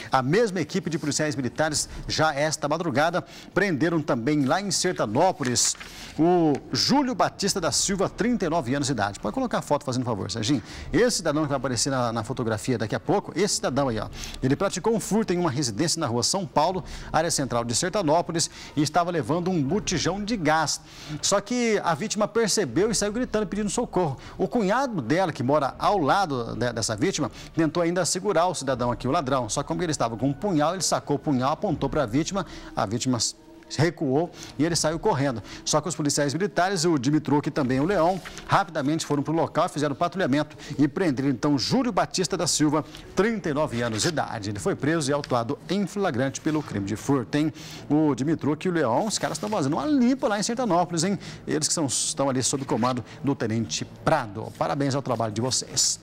A mesma equipe de policiais militares, já esta madrugada, prenderam também lá em Sertanópolis o Júlio Batista da Silva, 39 anos de idade. Pode colocar a foto, fazendo favor, Serginho. Esse cidadão que vai aparecer na fotografia daqui a pouco, esse cidadão aí, ó, ele praticou um furto em uma residência na rua São Paulo, área central de Sertanópolis, e estava levando um botijão de gás. Só que a vítima percebeu e saiu gritando, pedindo socorro. O cunhado dela, que mora ao lado dessa vítima, tentou ainda segurar o cidadão aqui, o ladrão. Só que como ele estava com um punhal, ele sacou o punhal, apontou para a vítima recuou e ele saiu correndo. Só que os policiais militares, o Dimitruk e também o Leão, rapidamente foram para o local, fizeram patrulhamento e prenderam então Júlio Batista da Silva, 39 anos de idade. Ele foi preso e autuado em flagrante pelo crime de furto. Tem o Dimitruk e o Leão, os caras estão fazendo uma limpa lá em Sertanópolis, hein? Eles que estão ali sob comando do Tenente Prado. Parabéns ao trabalho de vocês.